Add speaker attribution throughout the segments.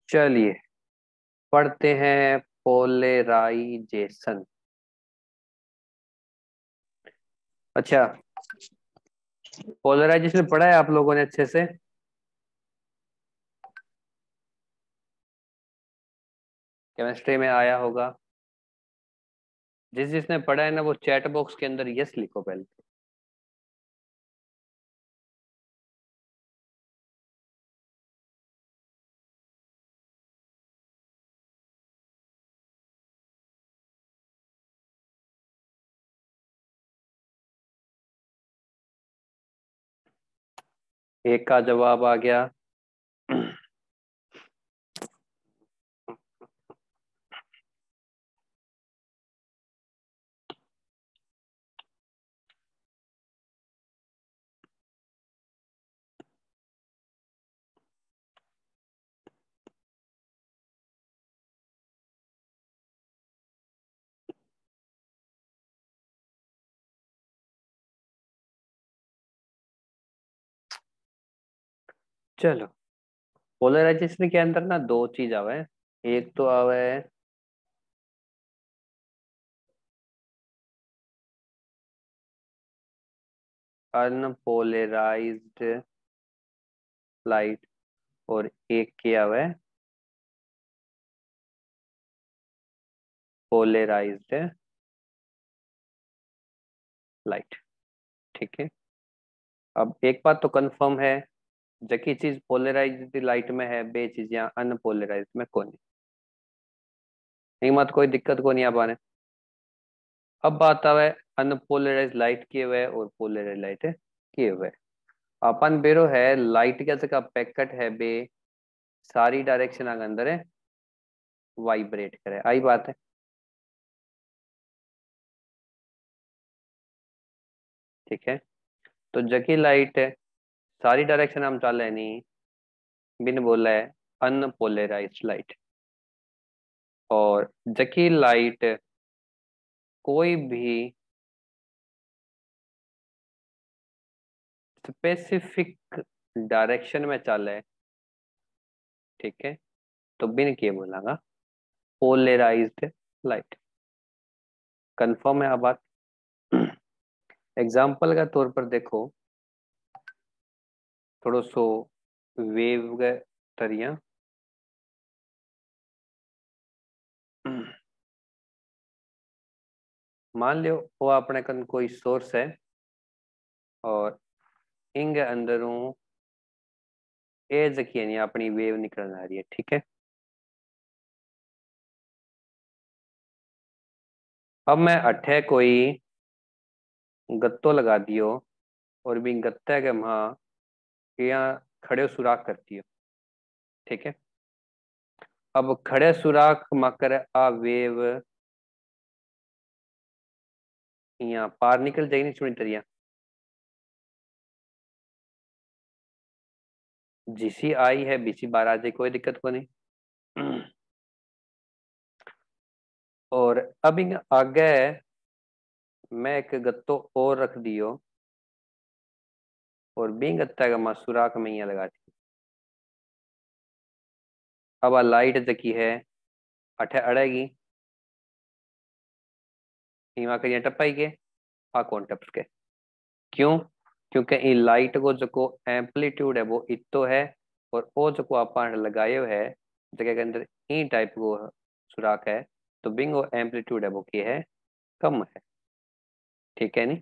Speaker 1: चलिए पढ़ते हैं पोलराइजेशन। अच्छा, पोलराइजेशन पढ़ा है आप लोगों ने अच्छे से? केमिस्ट्री में आया होगा। जिसने पढ़ा है ना वो चैट बॉक्स के अंदर यस लिखो पहले। एक का जवाब आ गया। चलो, पोलराइजेशन के अंदर ना दो चीज आवे। एक तो आवे अनपोलराइज्ड लाइट, और एक क्या आवे पोलराइज्ड लाइट। ठीक है, अब एक बात तो कंफर्म है, जकी चीज पोलराइज्ड लाइट में है बे चीज यहाँ अनपोलराइज्ड में कौन है। मत कोई दिक्कत को नहीं आ पाने। अब बात आवे अनपोलराइज लाइट किए हुए और पोलराइज लाइट किए हुए। अपन बेरो है लाइट क्या जगह पैकेट है बे सारी डायरेक्शन आगे अंदर है वाइब्रेट करे, आई बात है। ठीक है, तो जकी लाइट है सारी डायरेक्शन हम चाले नहीं, बिन बोला है अनपोलराइज लाइट। और जकी लाइट कोई भी स्पेसिफिक डायरेक्शन में चले, ठीक है, तो बिन किए बोलागा पोलराइज्ड लाइट। कंफर्म है अब बात? एग्जाम्पल का तौर पर देखो, थोड़ो सो वेव तरिया मान लियो वो अपने कन कोई सोर्स है और इंग अंदरों ए जकी नहीं अपनी वेव निकल आ रही है। ठीक है, अब मैं अठे कोई गत्तो लगा दियो और भी गत्ते के वहां यहाँ खड़े सुराख करती हो। ठीक है, अब खड़े सुराख मकर आ वेव यहाँ पार निकल जाएगी नहीं सुनी तरिया। जीसी आई है बीसी बार आ जाए, कोई दिक्कत को नहीं। और अब इन आगे मैं एक गत्तो और रख दियो और बी गत्ता का मैं सुराख में यहाँ लगा दी। अब आ लाइट जकी है अठे अड़ेगी, यहाँ करिए टपाई के आ कौन टप के। क्यों? क्योंकि ये लाइट को जो एम्पलीट्यूड है वो इतो है, और वो जो आप लगाए है जगह के अंदर ई टाइप को सुराख है, तो बिंगो एम्पलीट्यूड है वो क्या है, कम है। ठीक है नहीं,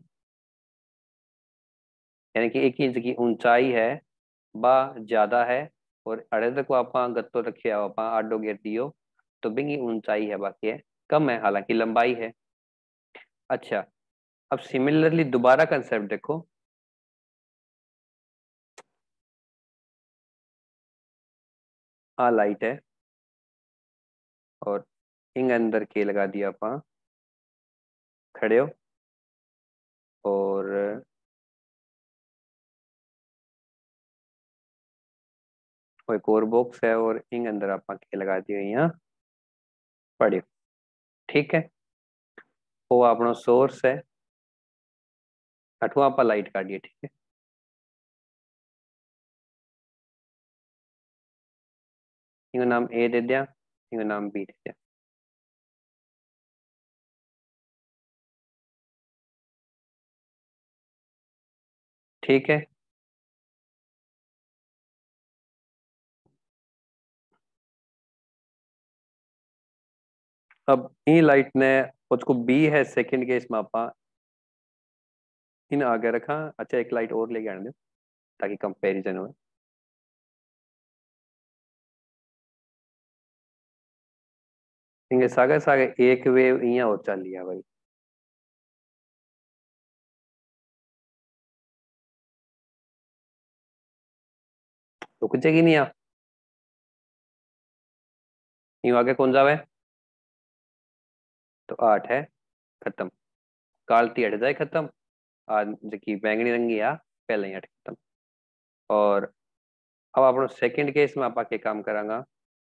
Speaker 1: यानी कि एक इंच की ऊंचाई है बा ज्यादा है, और अड़े को आप गत्तो रखे आप आडो घेर दियो, तो बिंगी ऊंचाई है बाकी है कम है, हालांकि लंबाई है। अच्छा, अब सिमिलरली दोबारा कंसेप्ट देखो। आ लाइट है और इंग अंदर के लगा दिया आप खड़े हो, और वो एक और बॉक्स है और इंग अंदर आप के लगा दियो यहाँ पड़ियो। ठीक है, वो अपनो सोर्स है, अठवा आप लाइट काटिए। ठीक है, इनको नाम ए दे दिया, इनको नाम बी दे दिया। ठीक है, अब ई लाइट ने उसको बी है सेकंड केस में आपा इन आगे रखा। अच्छा एक लाइट और लेके आने दो ताकि कंपैरिजन हो। इनके सागे सागे एक वेव इया और चल लिया भाई। रुक जाएगी नहीं आ, यूं आगे कौन जावे, तो 8 है, खत्म। कालती हट जाए खत्म। आज जबकि बैंगनी रंगी आ पहले ही हट खत्म। और अब आप सेकंड केस में आपा के काम करांगा,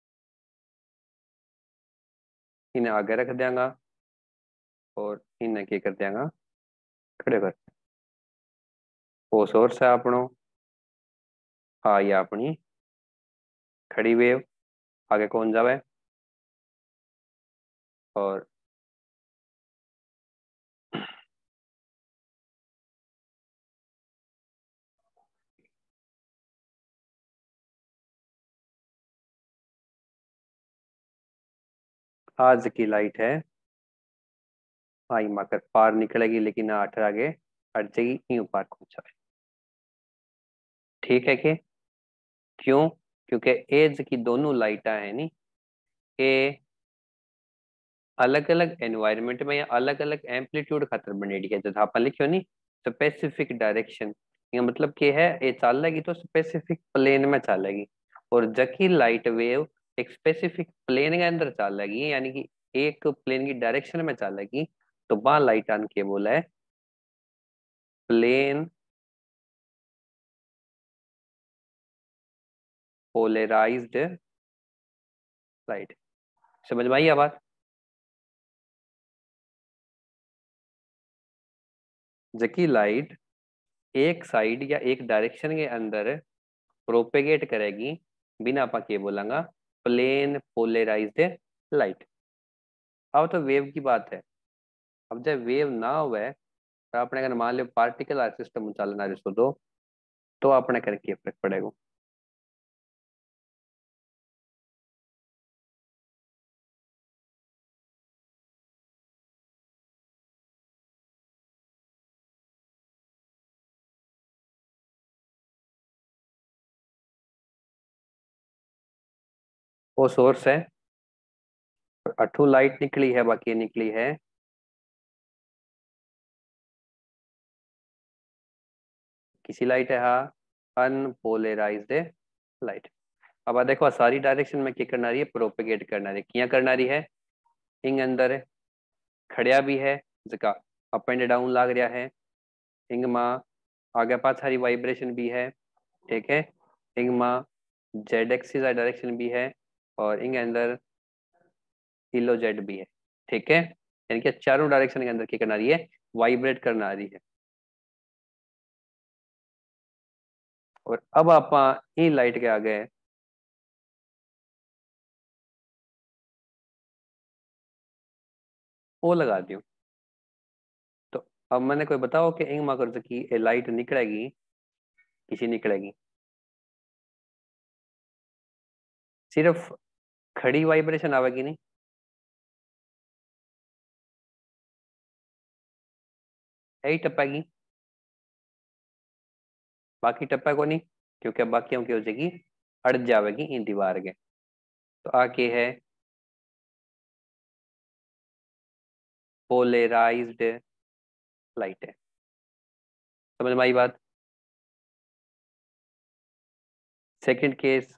Speaker 1: इन्हें आगे रख देंगा और इन्हें के कर देंगा खड़े कर। वो सोर्स है अपनो, हाँ ये अपनी खड़ी वेव, आगे कौन जावे, और आज की लाइट है आई माकर पार निकलेगी लेकिन 8 आगे हट जाएगी, यूं पार कौन जावे। ठीक है कि क्यों, क्योंकि एज की दोनों लाइटा है नी, ये अलग अलग एनवायरनमेंट में या अलग अलग एम्पलीट्यूड खातर बनेडी है। जैसे आपने लिखियो नी स्पेसिफिक डायरेक्शन, ये मतलब कि है ये चलेगी तो स्पेसिफिक प्लेन में चलेगी। और जबकि लाइट वेव एक स्पेसिफिक प्लेन के अंदर चलेगी, यानी कि एक प्लेन की डायरेक्शन में चलेगी, तो वहां लाइट आन के बोला है प्लेन पोलराइज्ड लाइट। समझ में आई ये बात। जबकि लाइट एक साइड या एक डायरेक्शन के अंदर प्रोपेगेट करेगी बिना आपा के बोलांगा प्लेन पोलराइज्ड लाइट। अब तो वेव की बात है। अब जब वेव ना हुए तो अपने अगर मान लो पार्टिकल सिस्टम चलना जिसको तो अपने करके फर्क पड़ेगा। वो सोर्स है, अठू लाइट निकली है, बाकी निकली है किसी लाइट है हाँ, अनपोलराइज्ड लाइट। अब आ देखो सारी डायरेक्शन में क्या करना रही है, प्रोपेगेट करना रही है। क्या करना रही है, इंग अंदर खड़िया भी है जका अप एंड डाउन लाग रहा है, इंग माँ आगे पाछारी वाइब्रेशन भी है। ठीक है, इंग माँ जेड एक्सिस डायरेक्शन भी है, और इंग अंदर किलो जेड भी है। ठीक है, यानी कि चारों डायरेक्शन के अंदर क्या करना रही है, वाइब्रेट करना आ रही है। और अब आप इन लाइट के आगे ओ लगा दियो, तो अब मैंने कोई बताओ कि इंग माकर की ये लाइट निकलेगी किसी निकलेगी, सिर्फ खड़ी वाइब्रेशन आवेगी नहीं, यही टपेगी, बाकी टप्पा को नहीं, क्योंकि अब बाकी की हो जाएगी अड़ जाएगी इन दीवार के। तो आके है पोलराइज्ड लाइट है। समझ में आई बात। सेकंड केस,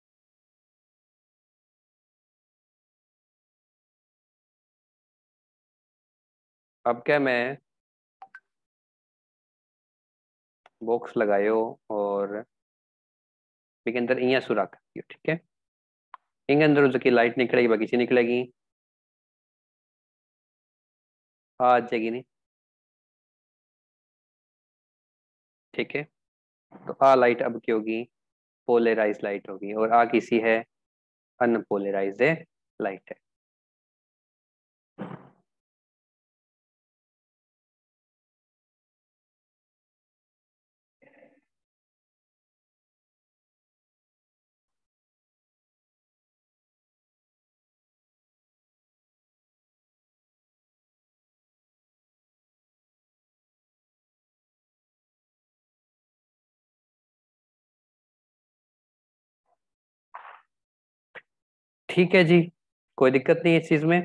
Speaker 1: अब क्या मैं बॉक्स लगायो और इसके अंदर इया सुरा कर दियो। ठीक है, इनके अंदर जो की लाइट निकलेगी बाकी से निकलेगी, आ जाएगी नहीं। ठीक है, तो आ लाइट अब क्या होगी, पोलराइज लाइट होगी, और आ किसी है अनपोलराइज्ड लाइट है। ठीक है जी, कोई दिक्कत नहीं है इस चीज में।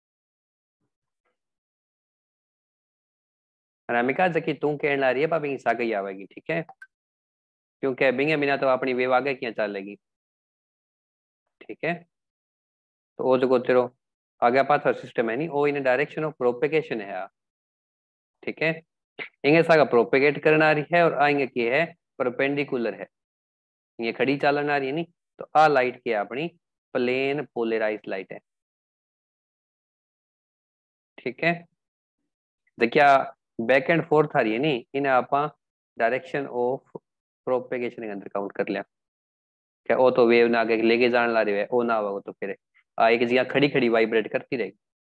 Speaker 1: अनामिका जकी तू कहने ला रही है भाभी सागे ही आवेगी, ठीक है, क्योंकि बिंगे बिना तो अपनी वेव आगे क्या चलेगी। ठीक है, तो वो जो तेरो आगे पाथा सिस्टम है नहीं, वो इन डायरेक्शन ऑफ प्रोपेगेशन है। ठीक है, इंगे सागा प्रोपेगेट करना रही है और आएंगे की है परपेंडिकुलर है, ये खड़ी चालन आ रही है नहीं, तो आ लाइट की अपनी प्लेन पोलराइज लाइट है। ठीक है, देखिए बैक एंड फोर्थ आ रही है नहीं, इन्हें आप डायरेक्शन ऑफ प्रोपेगेशन के अंदर काउंट कर लिया। क्या वो तो वेव ना आगे लेके जान ला रही है, वो ना होगा तो फिर एक जगह खड़ी खड़ी वाइब्रेट करती रहेगी।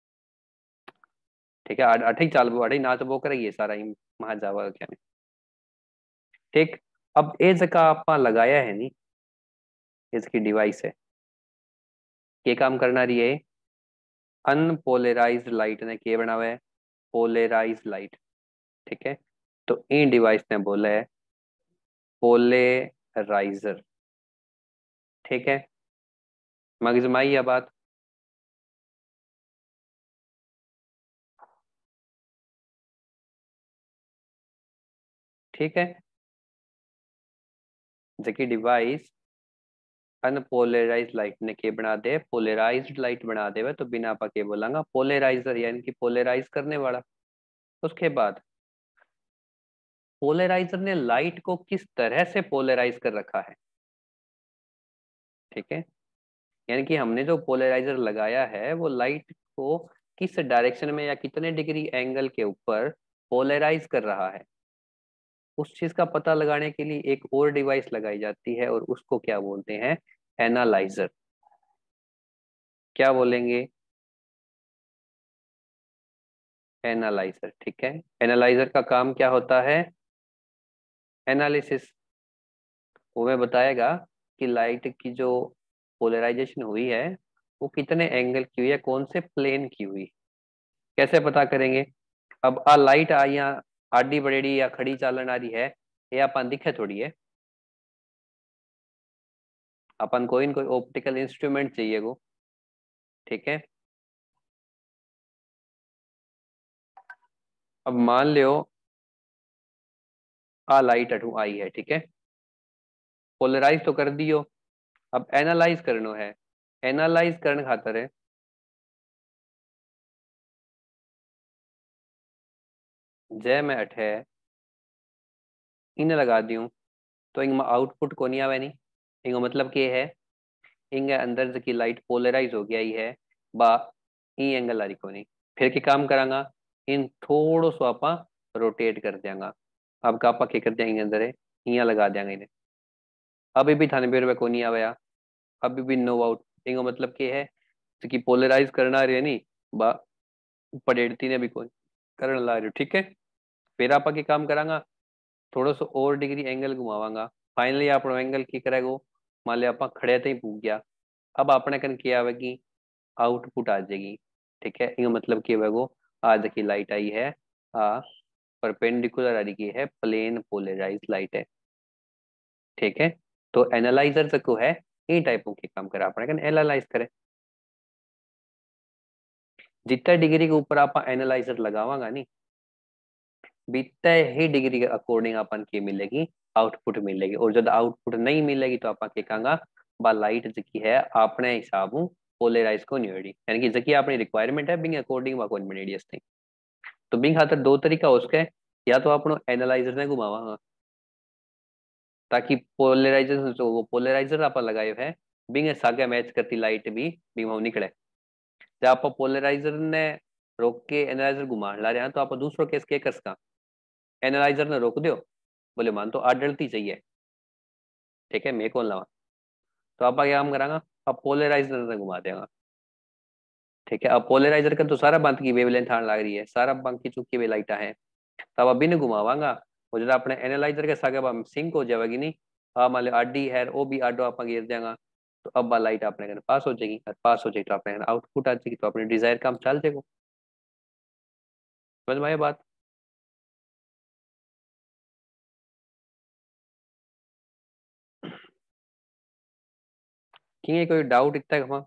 Speaker 1: ठीक है, अठी चाल वो अठी नाच वो करेगी सारा ही वहां जावा क्या नहीं। ठीक, अब ये जगह आप लगाया है नहीं, इसकी डिवाइस है, ये काम करना रही है अनपोलराइज्ड लाइट ने के बनावा है पोलराइज लाइट। ठीक है, तो इन डिवाइस ने बोला है पोलराइजर। ठीक है, मगज में आई है बात। ठीक है, जबकि डिवाइस अनपोलराइज्ड लाइट ने के बना दे पोलराइज्ड लाइट बना देवे, तो बिना आपा के बोलांगा पोलराइजर, यानी कि पोलराइज करने वाला। उसके बाद पोलराइजर ने लाइट को किस तरह से पोलराइज कर रखा है। ठीक है, यानी कि हमने जो पोलराइजर लगाया है वो लाइट को किस डायरेक्शन में या कितने डिग्री एंगल के ऊपर पोलराइज कर रहा है, उस चीज का पता लगाने के लिए एक और डिवाइस लगाई जाती है और उसको क्या बोलते हैं, एनालाइजर। क्या बोलेंगे, एनालाइजर। ठीक है, एनालाइजर का काम क्या होता है, एनालिसिस। वो मैं बताएगा कि लाइट की जो पोलराइजेशन हुई है वो कितने एंगल की हुई है, कौन से प्लेन की हुई, कैसे पता करेंगे। अब आ लाइट आ यहाँ आडी बड़ेड़ी या खड़ी चालन आ रही है, ये अपन दिखे थोड़ी है, अपन कोई न कोई ऑप्टिकल इंस्ट्रूमेंट चाहिए वो। ठीक है, अब मान लियो आ लाइट अठू आई है। ठीक है, पोलराइज तो कर दियो, अब एनालाइज करनो है। एनालाइज करने खातर है जय मैं अठे इन्हें लगा दियूं, तो इनमें आउटपुट को नहीं आवे नहीं, इनका मतलब क्या है, इनके अंदर की लाइट पोलराइज हो गया ही है बा ई एंगल आ रही को नहीं। फिर क्या काम करांगा, इन थोड़ो सो आपा रोटेट कर देंगा। अब का आपा क्या कर देंगे अंदर है, यहाँ लगा देंगे इन्हें। अभी भी थाने बेर को नहीं आया, अभी भी नो आउट, इनका मतलब क्या है कि पोलराइज करना रहे नहीं बा पड़ेड़ती ने भी कोई करने ला रहे हो। ठीक है, फिर आपा क्या काम करांगा, थोड़ा सा और डिग्री एंगल घुमावांगा, फाइनली आपनो एंगल की करेगो, मान लिया आप खड़े थे ही पूग गया। अब आपने कन किया आवेगी, आउटपुट आ जाएगी। ठीक है, इसका मतलब क्या होगा, आज की लाइट आई है आ परपेंडिकुलर आ रही है, प्लेन पोलराइज लाइट है। ठीक है, तो एनालाइजर जो है इन टाइपों के काम करा अपने कन एनालाइज करे, जितना डिग्री के ऊपर आप एनालाइजर लगावांगा नहीं बीतते ही डिग्री के अकॉर्डिंग अपन की मिलेगी, आउटपुट मिलेगी। और जब आउटपुट नहीं मिलेगी तो अपन के कहांगा बा लाइट जकी है अपने हिसाब पोलराइज को नहीं होगी, यानी कि जकी अपनी रिक्वायरमेंट है बिंग अकॉर्डिंग वा कौन बनेगी इससे। तो बिंग खातर दो तरीका हो उसके, या तो अपन एनालाइजर ने घुमावा ताकि पोलराइजेशन जो वो पोलराइजर आप लगाए है बिंग सागे मैच करती लाइट भी बिंग निकले। जब आप पोलराइजर ने रोक के एनालाइजर घुमा ला रहे हैं तो आप दूसरो केस के कर सका, एनालाइजर ने रोक दियो, बोले मान तो आठ डलती चाहिए। ठीक है, मैं कौन लावा, तो आप क्या काम करांगा, अब पोलराइजर ने घुमा देगा। ठीक है, अब पोलराइजर का तो सारा बंद की वेवलेंथ आने लग रही है, सारा बंद की चुकी वे लाइटा है। तब अभी नहीं घुमावांगा, वो जो अपने एनालाइजर के साथ अब सिंक हो जाएगी नहीं। हाँ मान लो आडी है, वो भी आडो आप गिर जाएगा। तो अब लाइट अपने घर पास हो जाएगी, और पास हो जाएगी तो अपने आउटपुट आ जाएगी, तो अपने डिजायर काम चल जाएगा। समझ में आया बात? कि कोई डाउट इतना है?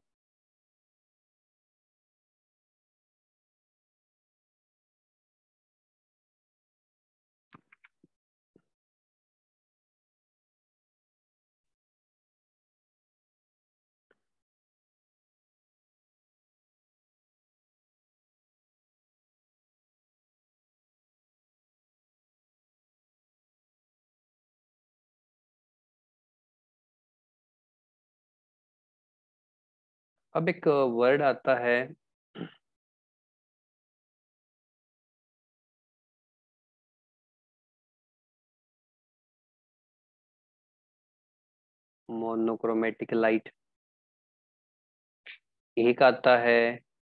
Speaker 1: अब एक वर्ड आता है, मोनोक्रोमेटिक लाइट। एक आता है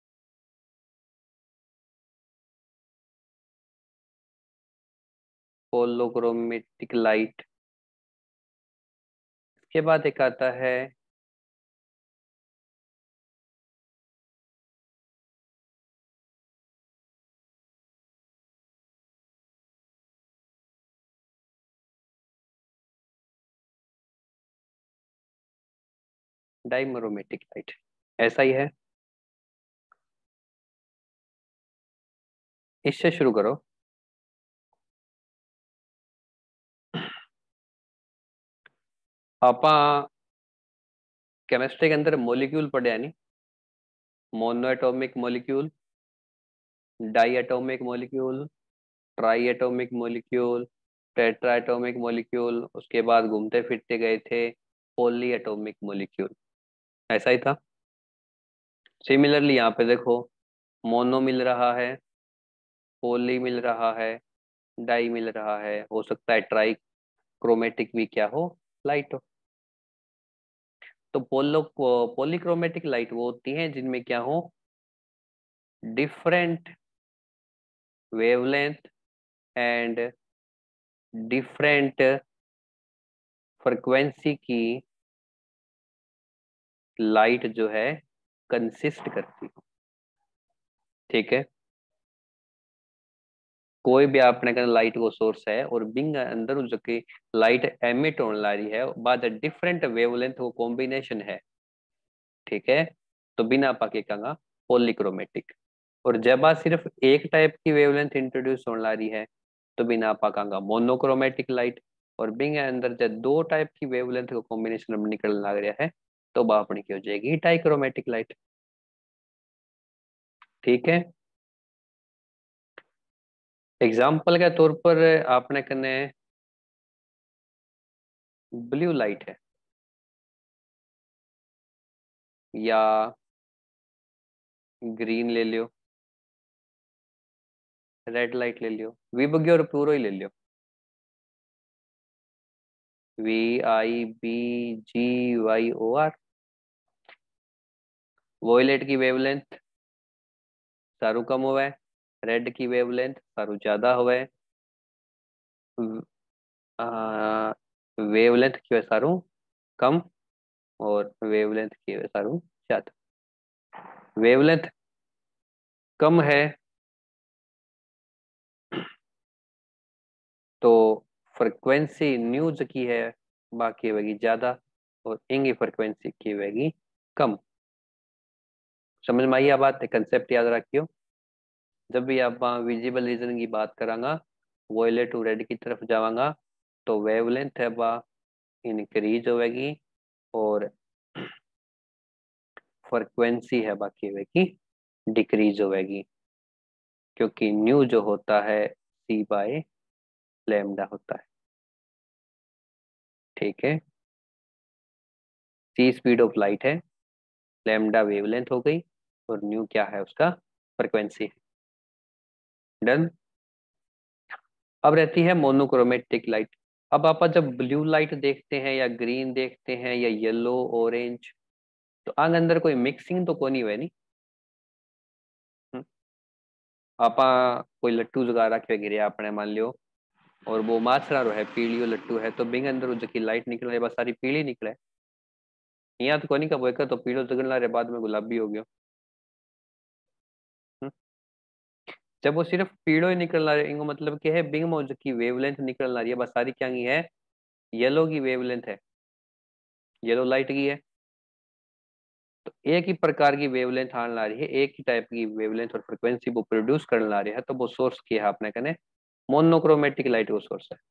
Speaker 1: पोलोक्रोमेटिक लाइट। इसके बाद एक आता है डाइमरोमेटिक लाइट। ऐसा ही है, इससे शुरू करो। आपा केमिस्ट्री के अंदर मॉलिक्यूल पढ़े नहीं? Mono atomic molecule, di atomic molecule, tri atomic molecule, tetra atomic molecule, उसके बाद घूमते फिरते गए थे पॉली एटॉमिक मॉलिक्यूल। ऐसा ही था। सिमिलरली यहाँ पे देखो, मोनो मिल रहा है, पॉली मिल रहा है, डाई मिल रहा है, हो सकता है ट्राई क्रोमेटिक भी क्या हो, लाइट हो। तो पॉलीक्रोमेटिक लाइट वो होती हैं जिनमें क्या हो, different wavelength and different frequency की लाइट जो है कंसिस्ट करती हो। ठीक है, कोई भी आपने कहना लाइट को सोर्स है और बिंग अंदर जो कि लाइट एमिट होने ला रही है बाद डिफरेंट वेवलेंथ वो कॉम्बिनेशन है। ठीक है, तो बिना पाके कहूंगा पॉलीक्रोमेटिक। और जब आप सिर्फ एक टाइप की वेवलेंथ इंट्रोड्यूस होने ला रही है तो बिना आपा कहूंगा मोनोक्रोमेटिक लाइट। और बिंग अंदर जब दो टाइप की वेवलेंथ का कॉम्बिनेशन निकलने लग रहा है तो वह अपनी की हो जाएगी डाइक्रोमेटिक लाइट। ठीक है, एग्जाम्पल के तौर पर आपने कने ब्लू लाइट है या ग्रीन ले लियो, रेड लाइट ले लियो, विबग्य और पूरा ही ले लियो। VIBGYOR। वॉयलेट की वेवलेंथ सारू कम हुआ है, रेड की वेवलेंथ सारू ज्यादा हुआ है, वेवलेंथ की वजह सारू कम, और वेवलेंथ की वजह सारू ज्यादा। वेवलेंथ कम है तो फ्रिक्वेंसी न्यूज की है बाकी होगी ज्यादा, और इंगी फ्रिक्वेंसी की होगी कम। समझ में आई आ बात? कंसेप्ट याद रखियो। जब भी आप विजिबल रीजन की बात करांगा, वॉयलेट टू रेड की तरफ जावांगा तो वेवलेंथ है वह इंक्रीज होगी, और फ्रिक्वेंसी है बाकी होगी डिक्रीज होगी, क्योंकि न्यू जो होता है C/λ होता है। ठीक है, C स्पीड ऑफ लाइट है, लैम्डा वेवलेंथ हो गई, और न्यू क्या है उसका, फ्रिक्वेंसी है। डन। अब रहती है मोनोक्रोमेटिक लाइट। अब आप जब ब्लू लाइट देखते हैं या ग्रीन देखते हैं या येलो ऑरेंज, तो आंग अंदर कोई मिक्सिंग तो कोनी हुए नहीं। आपा कोई लट्टू जगा रखे गिरे आपने मान लियो, और वो माछरा रो है पीलियो लट्टू है, तो बिंग अंदर जकी लाइट निकल रही बस सारी पीली निकले। यहाँ तो कोनी का बोएका तो पीलो जगन ला रहे बाद में गुलाबी हो गयो। हम्म? जब वो सिर्फ पीलो ही निकल रहा है इनको मतलब क्या है, बिंग में जकी वेवलेंथ निकल रही है बस सारी क्या की है, येलो की वेवलेंथ है, येलो लाइट की है। तो एक ही प्रकार की वेवलेंथ आने ला रही है, एक ही टाइप की वेवलेंथ और फ्रिक्वेंसी वो प्रोड्यूस करने ला रही है, तो वो सोर्स की है आपने कने मोनोक्रोमेटिक लाइट वो सोर्स है।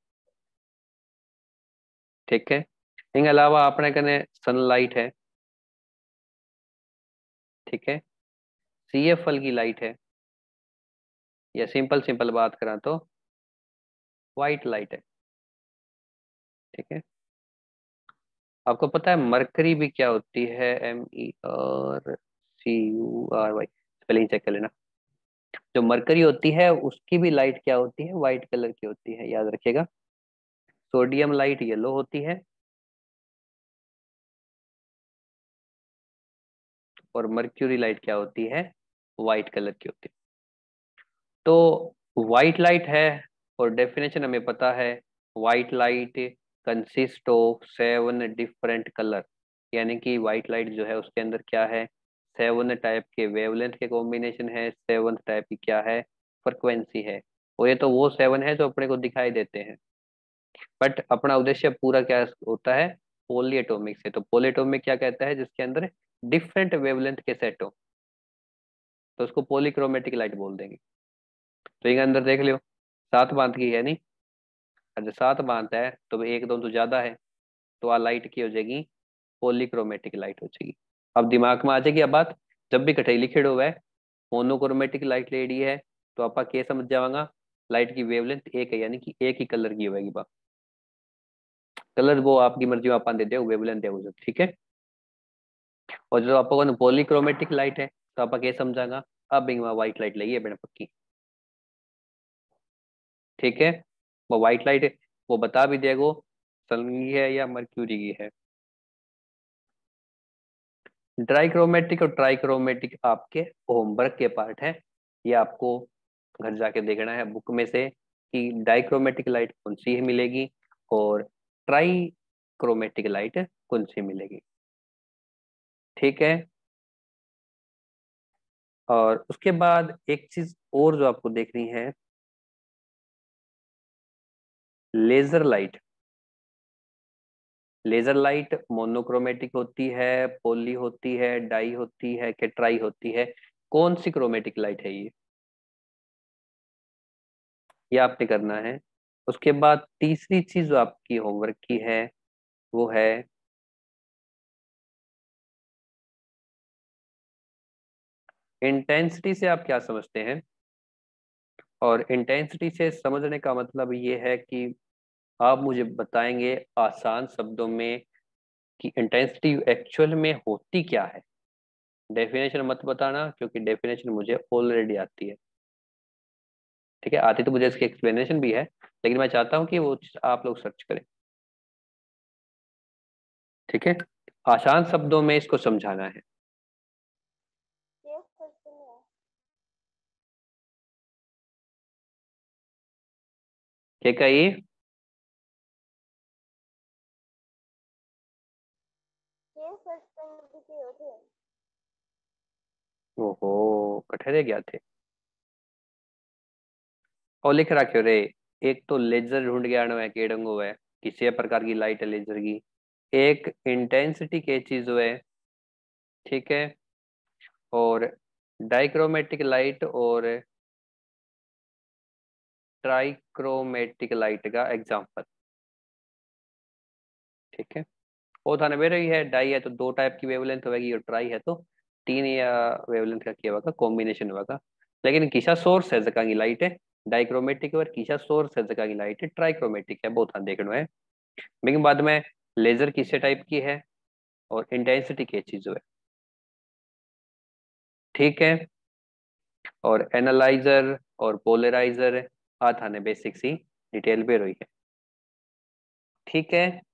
Speaker 1: ठीक है, इसके अलावा अपने कने सनलाइट है। ठीक है, सीएफएल की लाइट है, या सिंपल सिंपल बात करा तो व्हाइट लाइट है। ठीक है, आपको पता है मरकरी भी क्या होती है, MERCURY, स्पेलिंग चेक कर लेना। जो मरकरी होती है उसकी भी लाइट क्या होती है, व्हाइट कलर की होती है, याद रखिएगा। सोडियम लाइट येलो होती है और मर्क्यूरी लाइट क्या होती है, व्हाइट कलर की होती है। तो व्हाइट लाइट है, और डेफिनेशन हमें पता है, white light consist of 7 different colour, यानी कि व्हाइट लाइट जो है उसके अंदर क्या है, 7 टाइप के वेवलेंथ के कॉम्बिनेशन है, 7 टाइप की क्या है, फ्रिक्वेंसी है। और ये तो वो 7 है जो अपने को दिखाई देते हैं, बट अपना उद्देश्य पूरा क्या होता है, पॉलीएटॉमिक से। तो पॉलीएटॉमिक क्या कहता है, जिसके अंदर डिफरेंट वेवलेंथ के सेट हो, तो उसको पॉलीक्रोमेटिक लाइट बोल देंगे। तो इनके अंदर देख लियो 7 बांध की है नहीं, अगर 7 बांध है तो एक दो तो ज्यादा है, तो आ लाइट की हो जाएगी, पॉलीक्रोमेटिक लाइट हो जाएगी। अब दिमाग में आ जाएगी अब बात, जब भी कठई लिखेड़ हुआ है मोनोक्रोमेटिक लाइट लेडी है, तो आपा क्या समझ जावांगा, लाइट की वेवलेंथ एक है, यानी कि एक ही कलर की होगी बा, कलर वो आपकी मर्जी में आपा दे दे वेवलेंथ है वो जो, ठीक है। और जो आपको पॉलीक्रोमेटिक लाइट है, तो आपा क्या समझागा, अब इंगवा व्हाइट लाइट लगी है बेटा पक्की। ठीक है, वो व्हाइट लाइट वो बता भी देगो सन की है या मर्क्यूरी की है। ड्राइक्रोमेटिक और ट्राइक्रोमेटिक आपके होमवर्क के पार्ट है, ये आपको घर जाके देखना है बुक में से कि डाइक्रोमेटिक लाइट कौन सी है मिलेगी और ट्राई क्रोमेटिक लाइट कौन सी मिलेगी। ठीक है, और उसके बाद एक चीज और जो आपको देखनी है, laser light. Laser light monochromatic होती है, पोली होती है, डाई होती है कि ट्राई होती है, कौन सी क्रोमेटिक लाइट है ये आपने करना है। उसके बाद तीसरी चीज जो आपकी होमवर्क की है वो है इंटेंसिटी से आप क्या समझते हैं। और इंटेंसिटी से समझने का मतलब ये है कि आप मुझे बताएंगे आसान शब्दों में कि इंटेंसिटी एक्चुअल में होती क्या है। डेफिनेशन मत बताना क्योंकि डेफिनेशन मुझे ऑलरेडी आती है। ठीक है, आती तो मुझे इसकी एक्सप्लेनेशन भी है, लेकिन मैं चाहता हूँ कि वो चीज़ आप लोग सर्च करें। ठीक है, आसान शब्दों में इसको समझाना है। ठीक है, ये ओहो कठहरे क्या थे, और लिख रखे रे, एक तो लेजर ढूंढ के आना है केडंगो है, किसी प्रकार की लाइट है लेजर की, एक इंटेंसिटी के चीज है। ठीक है, और डाइक्रोमेटिक लाइट और ट्राइक्रोमेटिक लाइट का एग्जांपल। ठीक है, वो थाने में रही है, डाई है तो 2 टाइप की वेवलेंथ होगी और ट्राई है तो 3 या वेवलेंथ का क्या होगा, कॉम्बिनेशन होगा। लेकिन किसा सोर्स है जका की लाइट है डाइक्रोमेटिक और किसा सोर्स है जका की लाइट है ट्राइक्रोमेटिक है, बहुत हाँ देखना है। लेकिन बाद में लेजर किसे टाइप की है और इंटेंसिटी की चीज है। ठीक है, और एनालाइजर और पोलराइजर आ थाने बेसिक सी डिटेल पे रही है। ठीक है,